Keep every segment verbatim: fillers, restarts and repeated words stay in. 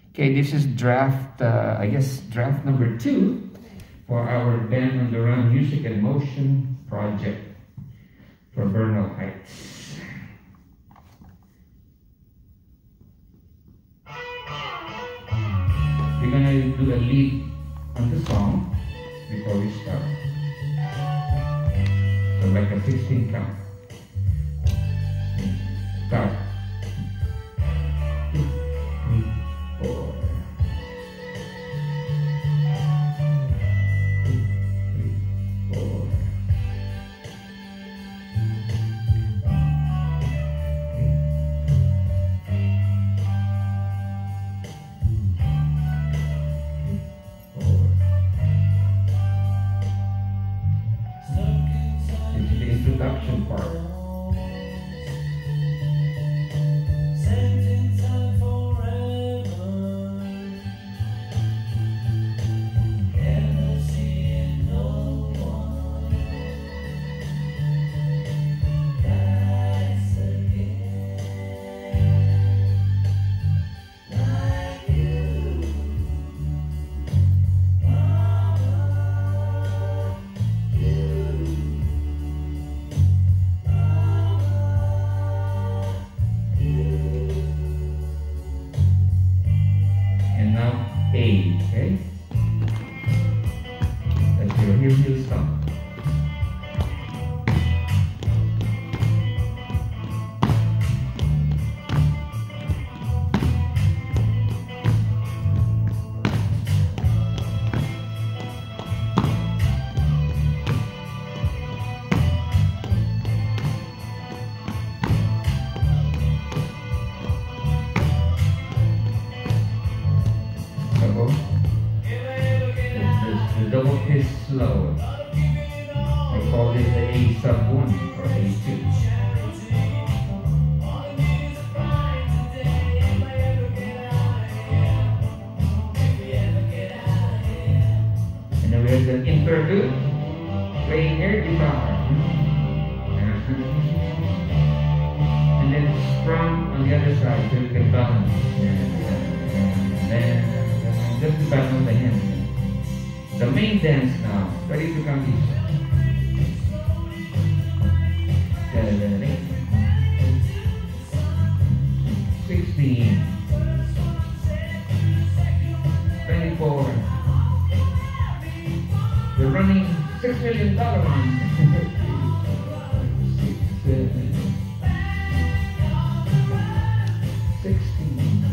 Okay, this is draft, uh, I guess, draft number two for our Band on the Run Music and Motion project for Bernal Heights. We're gonna do a lead on the song before we start. So like a sixteen count. Start. Two, three, four. Two, three, four. This is the introduction part. And now A, okay? That's your heel heel stomp. Double. The, the double is slow. I call this the A sub one or A two. And then we have the interlude, playing air guitar. And then strum on the other side so you can balance. And then just to balance the hands. The main dance now. Ready to come east. Seven, eight. Sixteen. Twenty-four. We're running six million dollar one. Six, seven. Sixteen.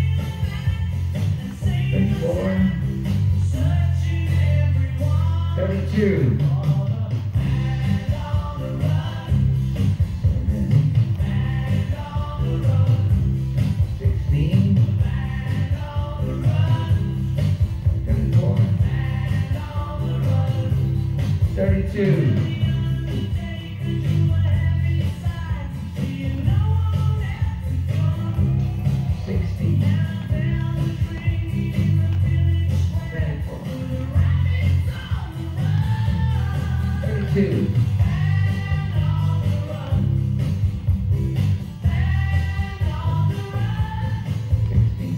Twenty-four. Thirty-two. Sixteen. Twenty-four. Thirty-two. Sixteen. Two. Sixteen.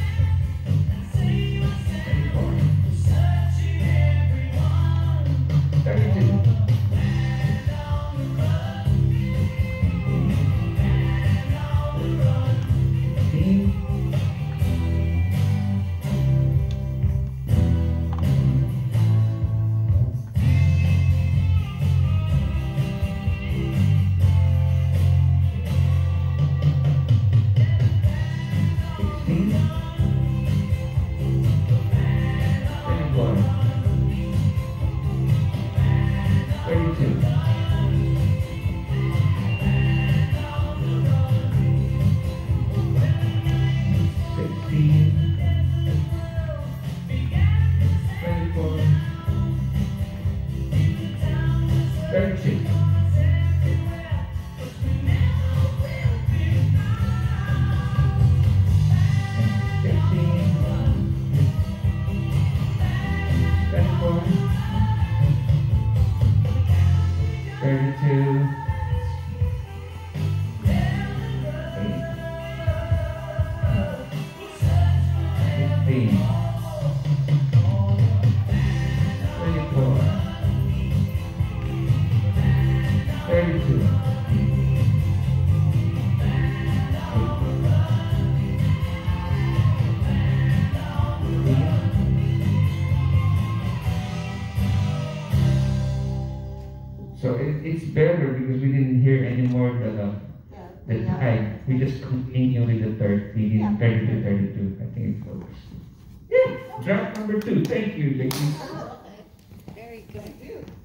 Twenty-four. thirteen, thirty-four, thirty-two. So it, it's better because we didn't hear anymore the, uh, the time. We just continue with the third, we did thirty-two, thirty-two. I think it works. Yeah, drop number two. Thank you, ladies. Very good.